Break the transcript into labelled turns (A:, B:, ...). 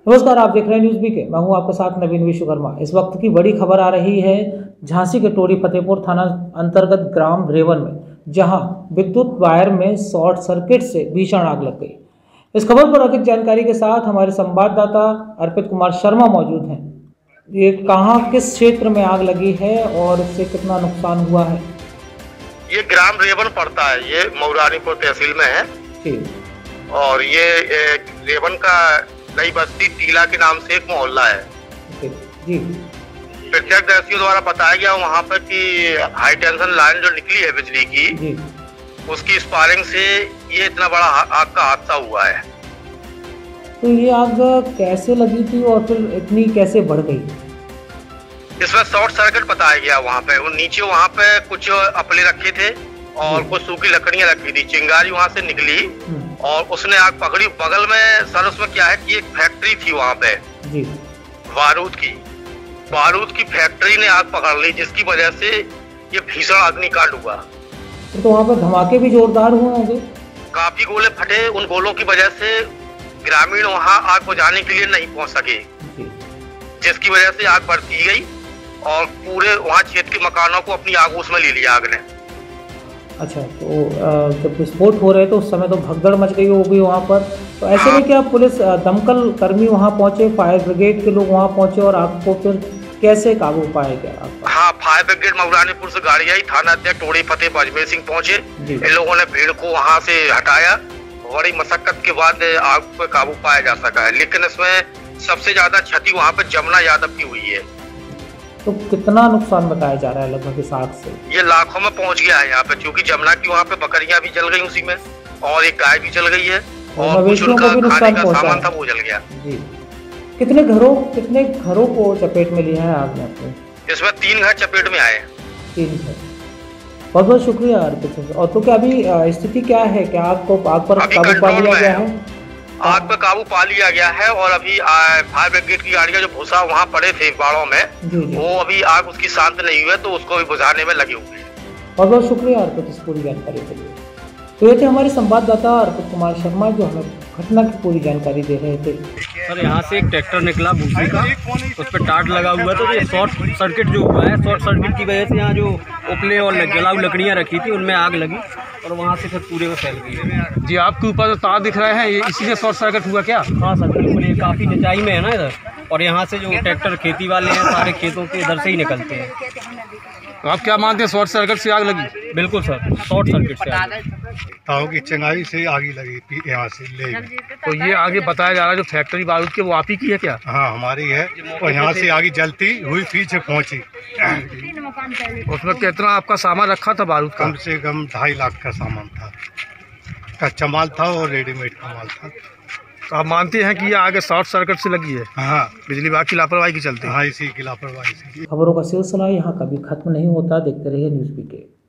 A: नमस्कार, आप देख रहे हैं न्यूज़ बीके। मैं हूं आपके साथ नवीन विश्वकर्मा। इस वक्त की बड़ी खबर आ रही है झांसी के टोरी फतेहपुर थाना अंतर्गत ग्राम रेवन में, जहां विद्युत वायर में शॉर्ट सर्किट से भीषण आग लग गई। इस खबर पर अधिक जानकारी के साथ हमारे संवाददाता अर्पित कुमार शर्मा मौजूद हैं। ये कहां, किस क्षेत्र में आग लगी है और इससे कितना नुकसान हुआ है?
B: ये ग्राम रेवन पड़ता है, ये मऊरानीपुर तहसील में है
A: जी।
B: और ये रेवन का नई बस्ती टीला के नाम से एक मोहल्ला है
A: जी।
B: प्रत्यक्षदर्शियों द्वारा बताया गया वहाँ पर कि हाई टेंशन लाइन जो निकली है बिजली की
A: जी।
B: उसकी स्पार्किंग से ये इतना बड़ा आग का हादसा हुआ है।
A: तो ये आग कैसे लगी थी और फिर इतनी कैसे बढ़ गई?
B: इसमें शॉर्ट सर्किट बताया गया वहाँ पे। नीचे वहाँ पे कुछ अपले रखे थे और कुछ सूखी लकड़ियाँ रखी थी, चिंगारी वहाँ से निकली और उसने आग पकड़ी। बगल में सर उसमें क्या है कि एक फैक्ट्री थी वहाँ पे
A: जी।
B: बारूद की फैक्ट्री ने आग पकड़ ली, जिसकी वजह से ये भीषण अग्निकांड हुआ।
A: तो वहाँ पर धमाके भी जोरदार हुए होंगे?
B: काफी गोले फटे। उन गोलों की वजह से ग्रामीण वहाँ आग बुझाने के लिए नहीं पहुँच सके, जिसकी वजह से आग बढ़ती गई और पूरे वहाँ क्षेत्र के मकानों को अपनी आगोश में ले लिया आग ने।
A: अच्छा, तो जब विस्फोट हो रहे तो उस समय तो भगदड़ मच गई होगी वहाँ पर। तो ऐसे में क्या पुलिस, दमकल कर्मी वहाँ पहुँचे, फायर ब्रिगेड के लोग वहाँ पहुँचे और आग को फिर कैसे काबू पाया गया?
B: हाँ, फायर ब्रिगेड मऊरानीपुर से गाड़ी आई, थाना अध्यक्ष टोरी फतेहपुर अजमेर सिंह पहुँचे। इन लोगों ने भीड़ को वहाँ से हटाया। बड़ी मशक्कत के बाद आग पे काबू पाया जा सका है, लेकिन इसमें सबसे ज्यादा क्षति वहाँ पे जमुना यादव की हुई है।
A: तो कितना नुकसान बताया जा रहा है लगभग इस आग से?
B: ये लाखों में पहुंच गया है यहाँ पे, क्योंकि जमुना की वहाँ पे बकरियां भी जल गई उसी में और एक गाय भी जल गई है और कुछ उनका खाने का सामान था वो जल गया।
A: जी। कितने घरों को चपेट में लिया है आग ने?
B: इसमें 3 घर चपेट में आए।
A: 3 घर। बहुत बहुत शुक्रिया अर्पित। और तो क्या अभी स्थिति क्या है? क्या आग पर काबू पा लिया गया है?
B: आग पर काबू पा लिया गया है और अभी फायर ब्रिगेड की गाड़ियां जो भूसा वहाँ पड़े थे बाड़ों में, वो अभी आग उसकी शांत नहीं हुई है, तो उसको भी बुझाने में लगे हुए हैं।
A: बहुत बहुत शुक्रिया अर्पित इस पूरी जानकारी के लिए। तो ये थे हमारे संवाददाता अर्पित कुमार शर्मा, जो हमें घटना की पूरी जानकारी दे रहे थे।
C: सर, यहाँ से एक ट्रैक्टर निकला भूसी का, उस पर टाट लगा हुआ था, तो ये शॉर्ट सर्किट जो हुआ है, शॉर्ट सर्किट की वजह से यहाँ जो उपले और जलाऊ लकड़ियाँ रखी थी उनमें आग लगी और वहाँ से फिर पूरे में फैल गई है।
D: जी, आपके ऊपर जो तार दिख रहे हैं ये इसी से शॉर्ट सर्किट हुआ क्या?
C: हाँ सर, बिल्कुल। ये काफ़ी निचाई में है ना इधर, और यहाँ से जो ट्रैक्टर खेती वाले हैं सारे खेतों के इधर से ही निकलते हैं।
D: तो आप क्या मानते हैं, शॉर्ट सर्किट से आग लगी?
C: बिल्कुल सर, शॉर्ट सर्किट से आग लगी।
E: तारों की चिंगारी से आग लगी यहाँ से ले गई।
D: तो ये आगे बताया जा रहा है जो फैक्ट्री बारूद की वो आप ही की है क्या?
E: हाँ, हमारी है और यहाँ से आगे जलती हुई पीछे पहुँची।
D: उसमें कितना आपका सामान रखा था बारूद का?
E: कम से कम 2.5 लाख का सामान था, कच्चा माल था और रेडीमेड का माल था।
D: तो आप मानते हैं कि ये आगे शॉर्ट सर्किट से लगी है?
E: हाँ,
D: बिजली विभाग की लापरवाही के चलते?
E: हाँ, इसी की लापरवाही से।
A: खबरों का सिलसिला यहाँ कभी खत्म नहीं होता। देखते रहिए न्यूज़ बीके।